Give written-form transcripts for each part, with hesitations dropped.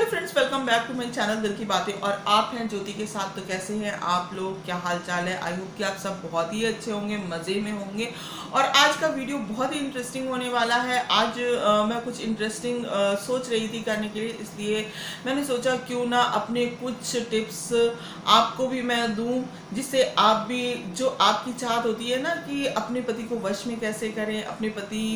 Hello friends, welcome back to my channel दिल की बातें। और आप हैं ज्योति के साथ। तो कैसे हैं आप लोग, क्या हाल चाल है? आई होप कि आप सब बहुत ही अच्छे होंगे, मज़े में होंगे। और आज का वीडियो बहुत ही इंटरेस्टिंग होने वाला है। आज मैं कुछ इंटरेस्टिंग सोच रही थी करने के लिए, इसलिए मैंने सोचा क्यों ना अपने कुछ टिप्स आपको भी मैं दूं, जिससे आप भी, जो आपकी चाहत होती है ना कि अपने पति को वश में कैसे करें, अपने पति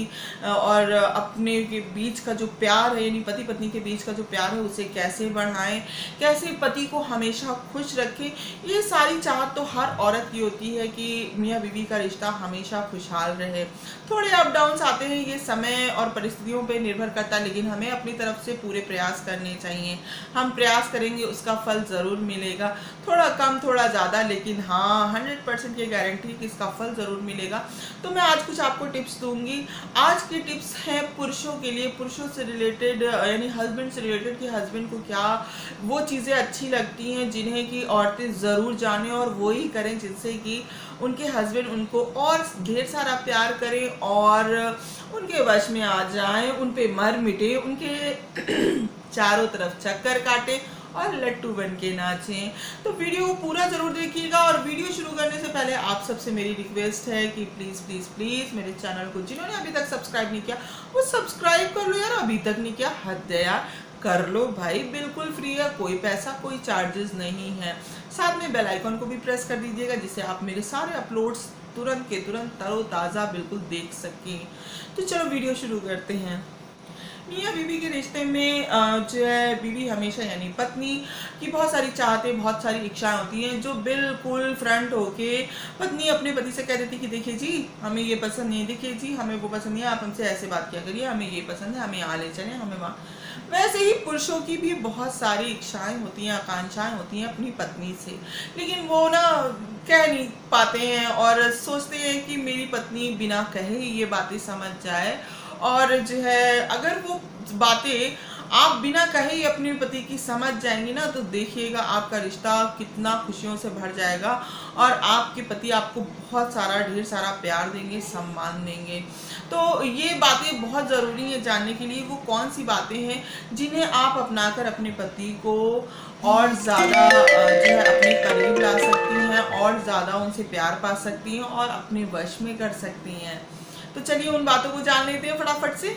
और अपने के बीच का जो प्यार है, यानी पति पत्नी के बीच का जो प्यार है उसे कैसे बढ़ाएं, कैसे पति को हमेशा खुश रखें। ये सारी चाहत तो हर औरत की होती है कि मियाँ बीवी का रिश्ता हमेशा खुशहाल रहे। थोड़े अप डाउन्स आते हैं, ये समय और परिस्थितियों पे निर्भर करता है, लेकिन हमें अपनी तरफ से पूरे प्रयास करने चाहिए। हम प्रयास करेंगे, उसका फल ज़रूर मिलेगा, थोड़ा कम थोड़ा ज़्यादा, लेकिन हाँ 100% ये गारंटी कि इसका फल ज़रूर मिलेगा। तो मैं आज कुछ आपको टिप्स दूंगी। आज के टिप्स हैं पुरुषों के लिए, पुरुषों से रिलेटेड, यानी हस्बैंड से रिलेटेड, कि हस्बैंड को क्या वो चीज़ें अच्छी लगती हैं जिन्हें कि औरतें ज़रूर जानें और वो ही करें, जिससे कि उनके हस्बैंड उनको और ढेर सारा प्यार करें और उनके वश में आ जाएं, उन पे मर मिटे, उनके चारों तरफ चक्कर काटें और लट्टू बन के नाचें। तो वीडियो को पूरा जरूर देखिएगा। और वीडियो शुरू करने से पहले आप सबसे मेरी रिक्वेस्ट है कि प्लीज़ प्लीज़ प्लीज़ मेरे चैनल को जिन्होंने अभी तक सब्सक्राइब नहीं किया वो सब्सक्राइब कर लो यार। अभी तक नहीं किया, हद है यार, कर लो भाई, बिल्कुल फ्री है, कोई पैसा कोई चार्जेस नहीं है। साथ में बेल आइकन को भी प्रेस कर दीजिएगा, जिससे आप मेरे सारे अपलोड्स तुरंत के तुरंत तरोताज़ा बिल्कुल देख सकें। तो चलो वीडियो शुरू करते हैं। मियाँ बीवी के रिश्ते में जो है, बीवी हमेशा यानी पत्नी की बहुत सारी चाहतें, बहुत सारी इच्छाएं होती हैं, जो बिल्कुल फ्रंट होके पत्नी अपने पति से कह देती कि देखिए जी हमें ये पसंद नहीं है, देखिए जी हमें वो पसंद नहीं है, आप हमसे ऐसे बात किया करिए, हमें ये पसंद है, हमें यहाँ ले चलें, हमें वहाँ। वैसे ही पुरुषों की भी बहुत सारी इच्छाएं होती हैं, आकांक्षाएं होती हैं अपनी पत्नी से, लेकिन वो ना कह नहीं पाते हैं और सोचते हैं कि मेरी पत्नी बिना कहे ही ये बातें समझ जाए। और जो है, अगर वो बातें आप बिना कहे ही अपने पति की समझ जाएंगी ना, तो देखिएगा आपका रिश्ता कितना खुशियों से भर जाएगा और आपके पति आपको बहुत सारा, ढेर सारा प्यार देंगे, सम्मान देंगे। तो ये बातें बहुत ज़रूरी है जानने के लिए, वो कौन सी बातें हैं जिन्हें आप अपनाकर अपने पति को और ज़्यादा जो है अपने करीब ला सकती हैं और ज़्यादा उनसे प्यार पा सकती हैं और अपने वश में कर सकती हैं। तो चलिए उन बातों को जान लेते हैं फटाफट से।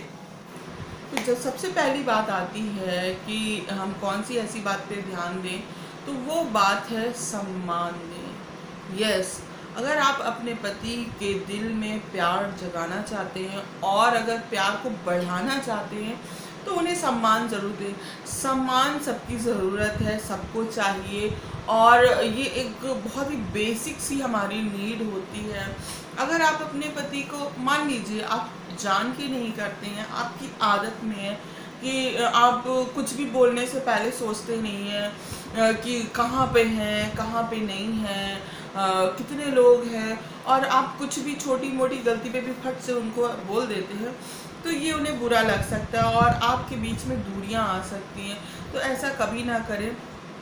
तो जब सबसे पहली बात आती है कि हम कौन सी ऐसी बात पे ध्यान दें, तो वो बात है सम्मान दें। यस, अगर आप अपने पति के दिल में प्यार जगाना चाहते हैं और अगर प्यार को बढ़ाना चाहते हैं तो उन्हें सम्मान ज़रूर दें। सम्मान सबकी ज़रूरत है, सबको चाहिए, और ये एक बहुत ही बेसिक सी हमारी नीड होती है। अगर आप अपने पति को, मान लीजिए आप जान के नहीं करते हैं, आपकी आदत में है कि आप कुछ भी बोलने से पहले सोचते नहीं हैं कि कहाँ पे हैं, कहाँ पे नहीं हैं, कितने लोग हैं, और आप कुछ भी छोटी मोटी गलती पे भी फट से उनको बोल देते हैं, तो ये उन्हें बुरा लग सकता है और आपके बीच में दूरियां आ सकती हैं। तो ऐसा कभी ना करें,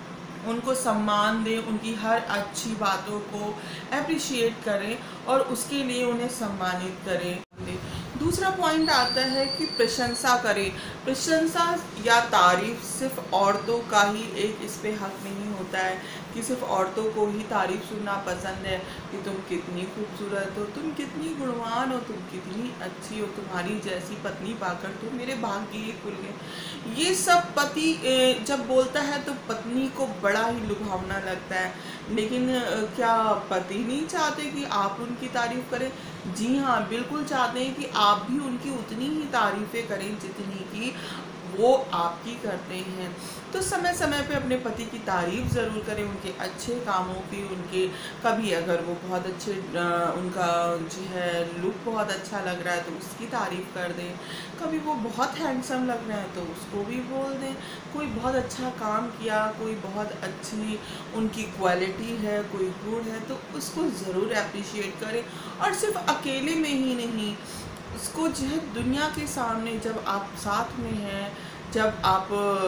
उनको सम्मान दें, उनकी हर अच्छी बातों को अप्रिशिएट करें और उसके लिए उन्हें सम्मानित करें। दूसरा पॉइंट आता है कि प्रशंसा करें। प्रशंसा या तारीफ सिर्फ औरतों का ही एक इस पे हक नहीं होता है कि सिर्फ औरतों को ही तारीफ सुनना पसंद है कि तुम कितनी खूबसूरत हो, तुम कितनी गुणवान हो, तुम कितनी अच्छी हो, तुम्हारी जैसी पत्नी पाकर तो मेरे भाग्य ही खुल गए। ये सब पति जब बोलता है तो पत्नी को बड़ा ही लुभावना लगता है, लेकिन क्या पति नहीं चाहते कि आप उनकी तारीफ करें? जी हाँ, बिल्कुल चाहते हैं कि आप भी उनकी उतनी ही तारीफ़ें करें जितनी कि वो आपकी करते हैं। तो समय समय पे अपने पति की तारीफ़ ज़रूर करें, उनके अच्छे कामों की, उनके, कभी अगर वो बहुत अच्छे, उनका जो है लुक बहुत अच्छा लग रहा है तो उसकी तारीफ़ कर दें, कभी वो बहुत हैंडसम लग रहा है तो उसको भी बोल दें, कोई बहुत अच्छा काम किया, कोई बहुत अच्छी उनकी क्वालिटी है, कोई गुण है, तो उसको ज़रूर अप्रिशिएट करें। और सिर्फ अकेले में ही नहीं, उसको जो है दुनिया के सामने, जब आप साथ में हैं, जब आप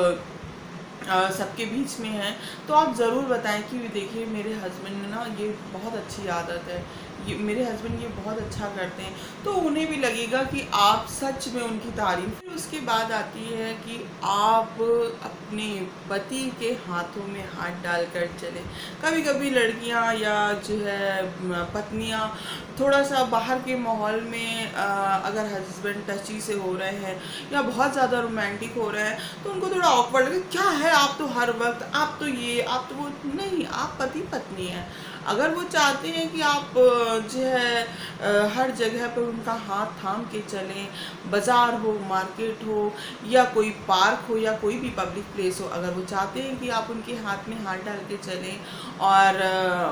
सबके बीच में हैं, तो आप ज़रूर बताएं कि देखिए मेरे हस्बैंड ने ना ये बहुत अच्छी आदत है, ये मेरे हस्बैंड ये बहुत अच्छा करते हैं, तो उन्हें भी लगेगा कि आप सच में उनकी तारीफ। फिर उसके बाद आती है कि आप अपने पति के हाथों में हाथ डालकर चलें। कभी कभी लड़कियां या जो है पत्नियां थोड़ा सा बाहर के माहौल में अगर हस्बैंड टची से हो रहे हैं या बहुत ज़्यादा रोमांटिक हो रहे हैं तो उनको थोड़ा ऑकवर्ड लगे, क्या है आप तो हर वक्त, आप तो ये, आप तो वो। नहीं, आप पति पत्नी हैं। अगर वो चाहते हैं कि आप जो है हर जगह पर उनका हाथ थाम के चलें, बाज़ार हो, मार्केट हो या कोई पार्क हो या कोई भी पब्लिक प्लेस हो, अगर वो चाहते हैं कि आप उनके हाथ में हाथ डाल के चलें और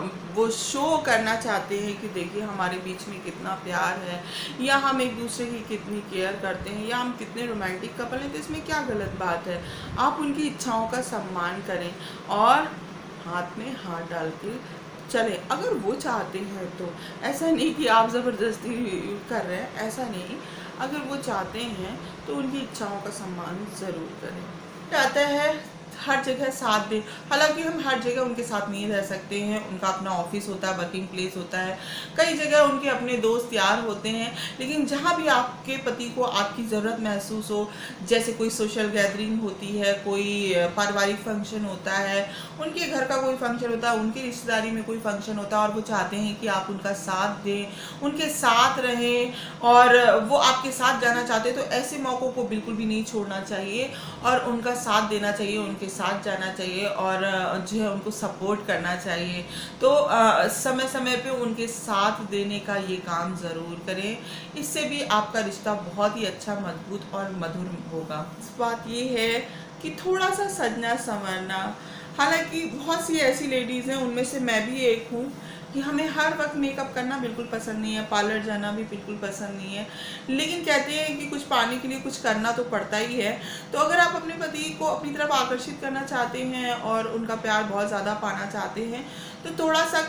वो शो करना चाहते हैं कि देखिए हमारे बीच में कितना प्यार है या हम एक दूसरे की कितनी केयर करते हैं या हम कितने रोमांटिक कपल हैं, तो इसमें क्या गलत बात है। आप उनकी इच्छाओं का सम्मान करें और हाथ में हाथ डाल के चले। अगर वो चाहते हैं तो, ऐसा नहीं कि आप ज़बरदस्ती कर रहे हैं, ऐसा नहीं। अगर वो चाहते हैं तो उनकी इच्छाओं का सम्मान ज़रूर करें। चाहता है हर जगह साथ दें, हालांकि हम हर जगह उनके साथ नहीं रह सकते हैं, उनका अपना ऑफिस होता है, वर्किंग प्लेस होता है, कई जगह उनके अपने दोस्त यार होते हैं। लेकिन जहाँ भी आपके पति को आपकी ज़रूरत महसूस हो, जैसे कोई सोशल गैदरिंग होती है, कोई पारिवारिक फंक्शन होता है, उनके घर का कोई फंक्शन होता है, उनकी रिश्तेदारी में कोई फंक्शन होता है और वो चाहते हैं कि आप उनका साथ दें, उनके साथ रहें और वो आपके साथ जाना चाहते हैं, तो ऐसे मौक़ों को बिल्कुल भी नहीं छोड़ना चाहिए और उनका साथ देना चाहिए, उनके साथ जाना चाहिए और जो है उनको सपोर्ट करना चाहिए। तो समय समय पे उनके साथ देने का ये काम ज़रूर करें, इससे भी आपका रिश्ता बहुत ही अच्छा, मजबूत और मधुर होगा। बात ये है कि थोड़ा सा सजना संवरना, हालांकि बहुत सी ऐसी लेडीज़ हैं, उनमें से मैं भी एक हूँ, कि हमें हर वक्त मेकअप करना बिल्कुल पसंद नहीं है, पार्लर जाना भी बिल्कुल पसंद नहीं है, लेकिन कहते हैं कि कुछ पाने के लिए कुछ करना तो पड़ता ही है। तो अगर आप अपने पति को अपनी तरफ आकर्षित करना चाहते हैं और उनका प्यार बहुत ज़्यादा पाना चाहते हैं तो थोड़ा सा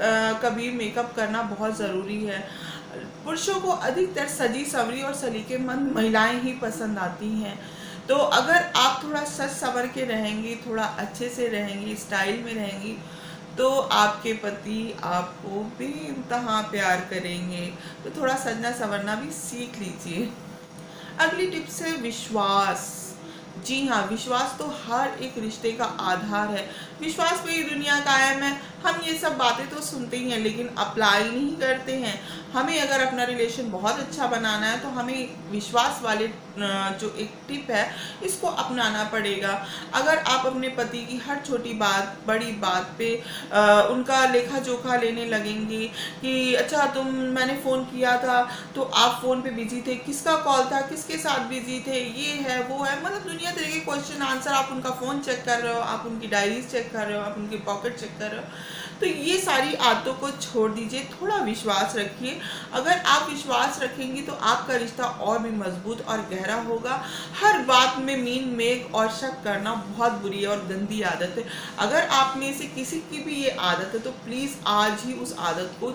कभी मेकअप करना बहुत ज़रूरी है। पुरुषों को अधिकतर सजी सवरी और सलीकेमंद महिलाएं ही पसंद आती हैं। तो अगर आप थोड़ा सज संवर के रहेंगी, थोड़ा अच्छे से रहेंगी, स्टाइल में रहेंगी, तो आपके पति आपको बेइंतहा प्यार करेंगे। तो थोड़ा सजना संवरना भी सीख लीजिए। अगली टिप्स है विश्वास। जी हाँ, विश्वास तो हर एक रिश्ते का आधार है। विश्वास पे ही दुनिया कायम है। हम ये सब बातें तो सुनते ही हैं लेकिन अप्लाई नहीं करते हैं। हमें अगर अपना रिलेशन बहुत अच्छा बनाना है तो हमें विश्वास वाले जो एक टिप है इसको अपनाना पड़ेगा। अगर आप अपने पति की हर छोटी बात बड़ी बात पे उनका लेखा जोखा लेने लगेंगी कि अच्छा मैंने फ़ोन किया था तो आप फ़ोन पे बिजी थे, किसका कॉल था, किसके साथ बिजी थे, ये है वो है, मतलब दुनिया तरह के क्वेश्चन आंसर, आप उनका फ़ोन चेक कर रहे हो, आप उनकी डायरीज चेक कर रहे हो, आप उनकी पॉकेट चेक कर रहे हो, तो ये सारी आदतों को छोड़ दीजिए। थोड़ा विश्वास रखिए। अगर आप विश्वास रखेंगी तो आपका रिश्ता और भी मजबूत और गहरा होगा। हर बात में मीन मेघ और शक करना बहुत बुरी और गंदी आदत है। अगर आप में से किसी की भी ये आदत है तो प्लीज़ आज ही उस आदत को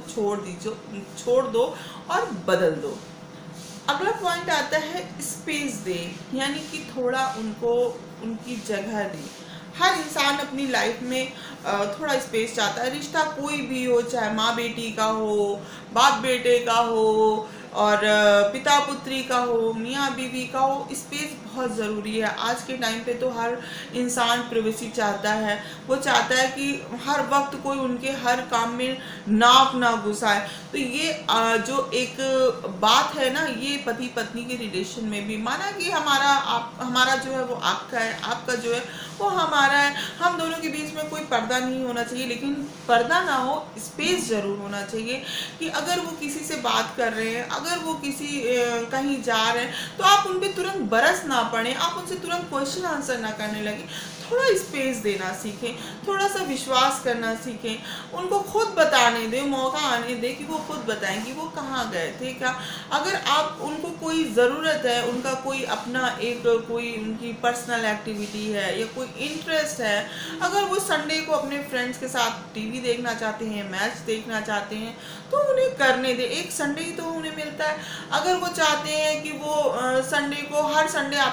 छोड़ दो और बदल दो। अगला पॉइंट आता है स्पेस दे, यानी कि थोड़ा उनको उनकी जगह दे। हर इंसान अपनी लाइफ में थोड़ा स्पेस चाहता है। रिश्ता कोई भी हो, चाहे माँ बेटी का हो, बाप बेटे का हो और पिता पुत्री का हो, मियाँ बीवी का हो, स्पेस बहुत ज़रूरी है। आज के टाइम पे तो हर इंसान प्राइवेसी चाहता है। वो चाहता है कि हर वक्त कोई उनके हर काम में नाक ना घुसाए। तो ये जो एक बात है ना, ये पति पत्नी के रिलेशन में भी, माना कि हमारा जो है वो आपका है, आपका जो है वो हमारा है, हम दोनों के बीच में कोई पर्दा नहीं होना चाहिए, लेकिन पर्दा ना हो, स्पेस ज़रूर होना चाहिए कि अगर वो किसी से बात कर रहे हैं, अगर वो किसी कहीं जा रहे हैं तो आप उन पर तुरंत बरस ना पड़े, आप उनसे तुरंत क्वेश्चन आंसर ना करने लगे। थोड़ा स्पेस देना सीखें, थोड़ा सा विश्वास करना सीखें, उनको खुद बताने दें, मौका आने दें कि वो खुद बताएं कि वो कहाँ गए थे क्या। अगर आप उनको कोई ज़रूरत है, उनका कोई अपना कोई उनकी पर्सनल एक्टिविटी है या कोई इंटरेस्ट है, अगर वो संडे को अपने फ्रेंड्स के साथ टीवी देखना चाहते हैं, मैच देखना चाहते हैं, तो उन्हें करने दें। एक संडे ही तो उन्हें मिलता है। अगर वो चाहते हैं कि वो संडे को हर संडे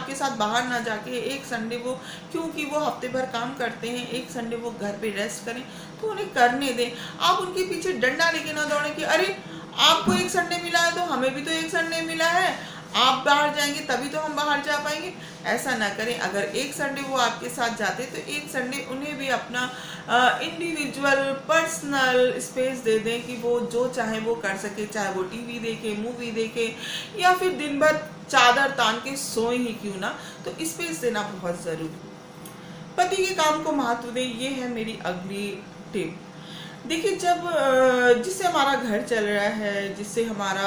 आपके साथ बाहर ना जाके एक संडे वो, क्योंकि वो हफ्ते भर काम करते हैं, एक संडे वो घर पे रेस्ट करें, तो उन्हें करने दें। आप उनके पीछे डंडा लेके ना दौड़े कि अरे आपको एक संडे मिला है तो हमें भी तो एक संडे मिला है, आप बाहर जाएंगे तभी तो हम बाहर जा पाएंगे। ऐसा ना करें। अगर एक संडे वो आपके साथ जाते तो एक संडे उन्हें भी अपना इंडिविजुअल पर्सनल स्पेस दे दें कि वो जो चाहे वो कर सके, चाहे वो टीवी देखे, मूवी देखे, या फिर दिन भर चादर तान के सोए ही क्यों ना। तो स्पेस देना बहुत ज़रूरी। पति के काम को महत्व दें, ये है मेरी अगली टिप। देखिए, जब जिससे हमारा घर चल रहा है, जिससे हमारा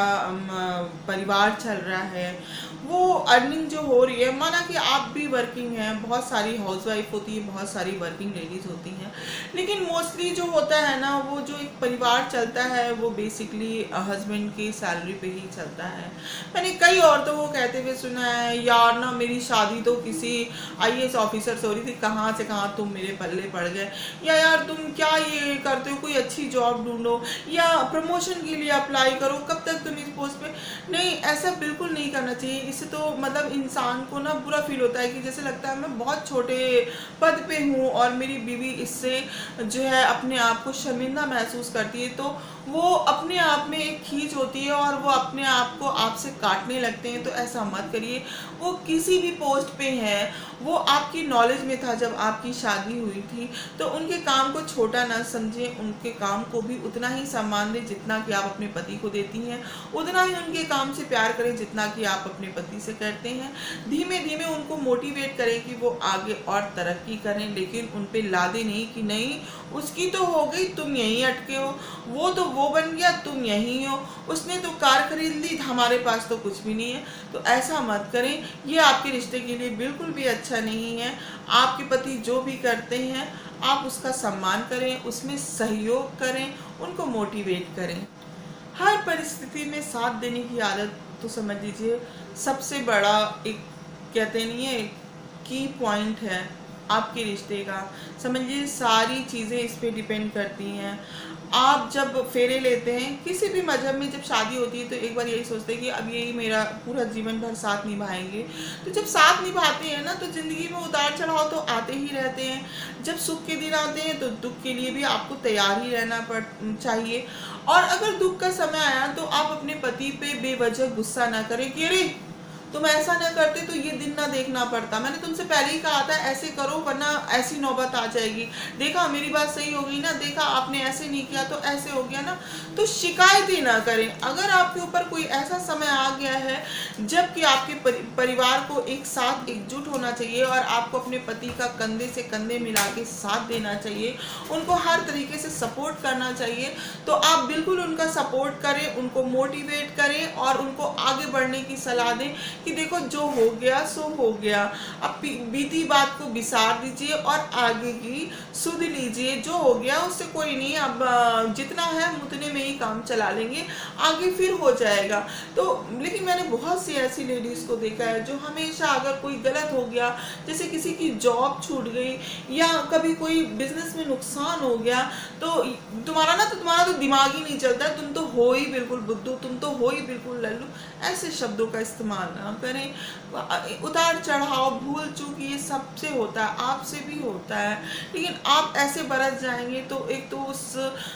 परिवार चल रहा है, वो अर्निंग जो हो रही है, माना कि आप भी वर्किंग हैं, बहुत सारी हाउसवाइफ होती है, बहुत सारी वर्किंग लेडीज़ होती हैं, लेकिन मोस्टली जो होता है ना, वो जो एक परिवार चलता है वो बेसिकली हस्बैंड की सैलरी पे ही चलता है। मैंने कई औरतों को कहते हुए सुना है, यार ना मेरी शादी तो किसी IAS ऑफिसर से हो रही थी, कहाँ से कहाँ तुम मेरे पल्ले पड़ गए, या यार तुम क्या ये करते हो, कोई अच्छी जॉब ढूंढो, या प्रमोशन के लिए अप्लाई करो, कब तक तुम इस पोस्ट पे। नहीं, ऐसा बिल्कुल नहीं करना चाहिए। इससे तो मतलब इंसान को ना बुरा फील होता है कि जैसे लगता है मैं बहुत छोटे पद पे हूँ और मेरी बीवी इससे जो है अपने आप को शर्मिंदा महसूस करती है, तो वो अपने आप में एक खींच होती है और वो अपने आप को आपसे काटने लगते हैं। तो ऐसा मत करिए। वो किसी भी पोस्ट पे हैं, वो आपकी नॉलेज में था जब आपकी शादी हुई थी, तो उनके काम को छोटा ना समझें, उनके काम को भी उतना ही सम्मान दें जितना कि आप अपने पति को देती हैं, उतना ही उनके काम से प्यार करें जितना कि आप अपने पति से करते हैं। धीमे धीमे उनको मोटिवेट करें कि वो आगे और तरक्की करें, लेकिन उन पे लादे नहीं कि नहीं उसकी तो हो गई, तुम यहीं अटके हो, वो तो वो बन गया, तुम यहीं हो, उसने तो कार खरीद ली, हमारे पास तो कुछ भी नहीं है। तो ऐसा मत करें, ये आपके रिश्ते के लिए बिल्कुल भी अच्छा नहीं है। आपके पति जो भी करते हैं आप उसका सम्मान करें, उसमें सहयोग करें, उनको मोटिवेट करें। हर परिस्थिति में साथ देने की आदत तो समझ लीजिए सबसे बड़ा एक, कहते नहीं है, की पॉइंट है आपके रिश्ते का। समझ लीजिए सारी चीज़ें इस पे डिपेंड करती हैं। आप जब फेरे लेते हैं किसी भी मजहब में, जब शादी होती है तो एक बार यही सोचते हैं कि अब यही मेरा पूरा जीवन भर साथ निभाएंगे। तो जब साथ निभाते हैं ना, तो ज़िंदगी में उतार चढ़ाव तो आते ही रहते हैं। जब सुख के दिन आते हैं तो दुख के लिए भी आपको तैयार ही रहना चाहिए। और अगर दुख का समय आया तो आप अपने पति पे बेवजह गुस्सा ना करें कि अरे तुम ऐसा ना करते तो ये दिन ना देखना पड़ता, मैंने तुमसे पहले ही कहा था ऐसे करो वरना ऐसी नौबत आ जाएगी, देखा मेरी बात सही हो गई ना, देखा आपने ऐसे नहीं किया तो ऐसे हो गया ना। तो शिकायतें ना करें। अगर आपके ऊपर कोई ऐसा समय आ गया है जबकि आपके परिवार को एक साथ एकजुट होना चाहिए और आपको अपने पति का कंधे से कंधे मिला के साथ देना चाहिए, उनको हर तरीके से सपोर्ट करना चाहिए, तो आप बिल्कुल उनका सपोर्ट करें, उनको मोटिवेट करें और उनको आगे बढ़ने की सलाह दें कि देखो जो हो गया सो हो गया, अब बीती बात को बिसार दीजिए और आगे की सुध लीजिए, जो हो गया उससे कोई नहीं, अब जितना है उतने में ही काम चला लेंगे, आगे फिर हो जाएगा। तो लेकिन मैंने बहुत सी ऐसी लेडीज़ को देखा है जो हमेशा अगर कोई गलत हो गया, जैसे किसी की जॉब छूट गई या कभी कोई बिजनेस में नुकसान हो गया, तो तुम्हारा तो दिमाग ही नहीं चलता, तुम तो हो ही बिल्कुल बुद्धू, तुम तो हो ही बिल्कुल लल्लू, ऐसे शब्दों का इस्तेमाल ना करें। उतार चढ़ाव, भूल चूक ये सबसे होता है, आपसे भी होता है, लेकिन आप ऐसे बरस जाएंगे तो एक तो उस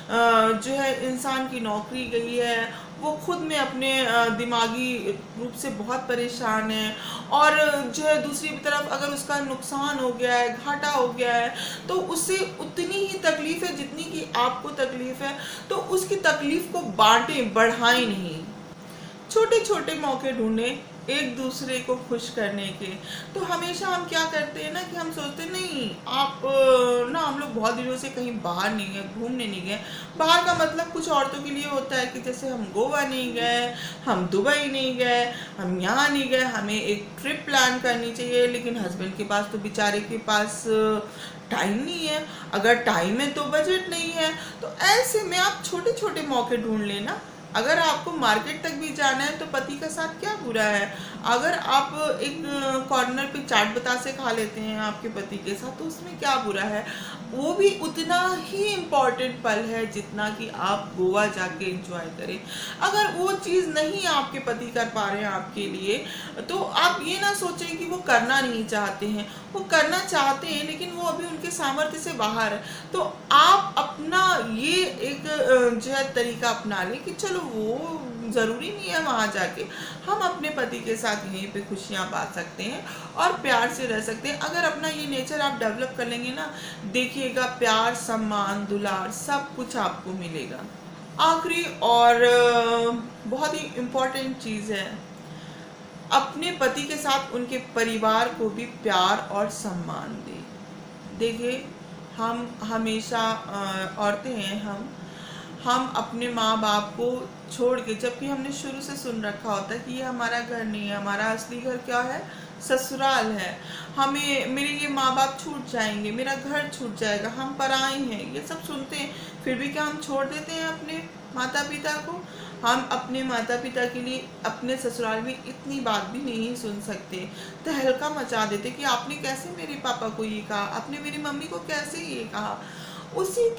जो है इंसान की नौकरी गई है, वो खुद में अपने दिमागी रूप से बहुत परेशान है, और जो है दूसरी तरफ अगर उसका नुकसान हो गया है, घाटा हो गया है, तो उससे उतनी ही तकलीफ है जितनी कि आपको तकलीफ है। तो उसकी तकलीफ को बांटें, बढ़ाएं नहीं। छोटे छोटे मौके ढूंढें एक दूसरे को खुश करने के। तो हमेशा हम क्या करते हैं ना कि हम सोचते नहीं आप ना, हम लोग बहुत दिनों से कहीं बाहर नहीं गए, घूमने नहीं गए। बाहर का मतलब कुछ औरतों के लिए होता है कि जैसे हम गोवा नहीं गए, हम दुबई नहीं गए, हम यहाँ नहीं गए, हमें एक ट्रिप प्लान करनी चाहिए, लेकिन हस्बैंड के पास तो बेचारे के पास टाइम नहीं है, अगर टाइम है तो बजट नहीं है। तो ऐसे में आप छोटे छोटे मौके ढूंढ लेना, अगर आपको मार्केट तक भी जाना है तो पति का साथ क्या बुरा है। अगर आप एक कॉर्नर पे चाट बतासे खा लेते हैं आपके पति के साथ तो उसमें क्या बुरा है। वो भी उतना ही इम्पोर्टेंट पल है जितना कि आप गोवा जाके एंजॉय करें। अगर वो चीज़ नहीं आपके पति कर पा रहे हैं आपके लिए तो आप ये ना सोचें कि वो करना नहीं चाहते हैं। वो करना चाहते हैं लेकिन वो अभी उनके सामर्थ्य से बाहर है। तो आप अपना ये एक जो है तरीका अपना लें कि चलो वो ज़रूरी नहीं है वहाँ जाके, हम अपने पति के साथ यहीं पे खुशियाँ पा सकते हैं और प्यार से रह सकते हैं। अगर अपना ये नेचर आप डेवलप कर लेंगे ना, देखिएगा प्यार, सम्मान, दुलार सब कुछ आपको मिलेगा। आखिरी और बहुत ही इम्पोर्टेंट चीज़ है, अपने पति के साथ उनके परिवार को भी प्यार और सम्मान दें। देखिए हम हमेशा औरतें हैं, हम अपने माँ बाप को छोड़ के, जबकि हमने शुरू से सुन रखा होता है कि ये हमारा घर नहीं है, हमारा असली घर क्या है, ससुराल है। हमें मेरे ये माँ बाप छूट जाएंगे, मेरा घर छूट जाएगा, हम पराए हैं, ये सब सुनते हैं। फिर भी क्या हम छोड़ देते हैं अपने माता पिता को। हम अपने माता पिता के लिए अपने ससुराल में इतनी बात भी नहीं सुन सकते, तहलका मचा देते कि आपने कैसे मेरे पापा को ये कहा, आपने मेरी मम्मी को कैसे ये कहा। उसी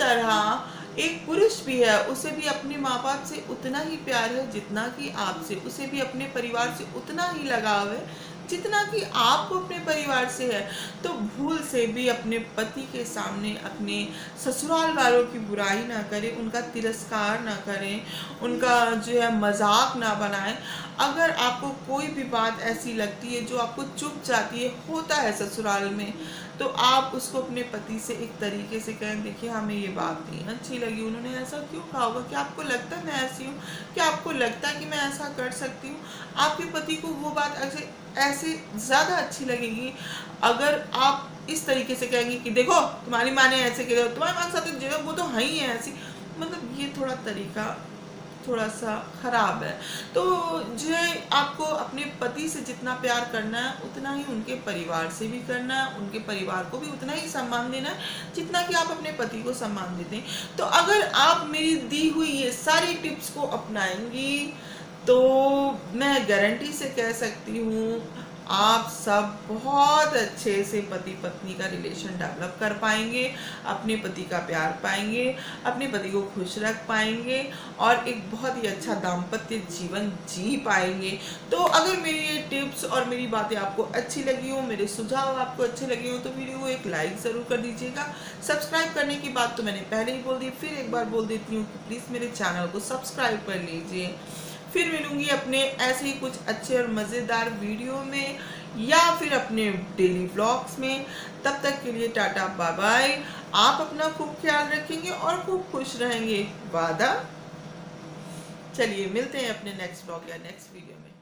तरह एक पुरुष भी है, उसे भी अपने माँ बाप से उतना ही प्यार है जितना कि आपसे, उसे भी अपने परिवार से उतना ही लगाव है जितना कि आपको अपने परिवार से है। तो भूल से भी अपने पति के सामने अपने ससुराल वालों की बुराई ना करें, उनका तिरस्कार ना करें, उनका जो है मजाक ना बनाएं। अगर आपको कोई भी बात ऐसी लगती है जो आपको चुभ जाती है, होता है ससुराल में, तो आप उसको अपने पति से एक तरीके से कहें, देखिए हमें ये बात नहीं अच्छी लगी, उन्होंने ऐसा क्यों कहा होगा, क्या आपको लगता है मैं ऐसी हूँ, क्या आपको लगता है कि मैं ऐसा कर सकती हूँ। आपके पति को वो बात ऐसे ज़्यादा अच्छी लगेगी अगर आप इस तरीके से कहेंगे कि देखो तुम्हारी माँ ने ऐसे किया, तुम्हारी माँ के साथ जो है वो तो है ही है ऐसी। मतलब ये थोड़ा तरीका थोड़ा सा ख़राब है। तो जो है आपको अपने पति से जितना प्यार करना है उतना ही उनके परिवार से भी करना है, उनके परिवार को भी उतना ही सम्मान देना है जितना कि आप अपने पति को सम्मान देते हैं। तो अगर आप मेरी दी हुई ये सारी टिप्स को अपनाएंगी तो मैं गारंटी से कह सकती हूँ आप सब बहुत अच्छे से पति पत्नी का रिलेशन डेवलप कर पाएंगे, अपने पति का प्यार पाएंगे, अपने पति को खुश रख पाएंगे और एक बहुत ही अच्छा दाम्पत्य जीवन जी पाएंगे। तो अगर मेरी ये टिप्स और मेरी बातें आपको अच्छी लगी हो, मेरे सुझाव आपको अच्छे लगे हो तो वीडियो को एक लाइक ज़रूर कर दीजिएगा। सब्सक्राइब करने की बात तो मैंने पहले ही बोल दी, फिर एक बार बोल देती हूँ कि प्लीज़ मेरे चैनल को सब्सक्राइब कर लीजिए। फिर मिलूंगी अपने ऐसे ही कुछ अच्छे और मज़ेदार वीडियो में या फिर अपने डेली व्लॉग्स में। तब तक के लिए टाटा बाय बाय। आप अपना खूब ख्याल रखेंगे और खूब खुश रहेंगे, वादा। चलिए मिलते हैं अपने नेक्स्ट व्लॉग या नेक्स्ट वीडियो में।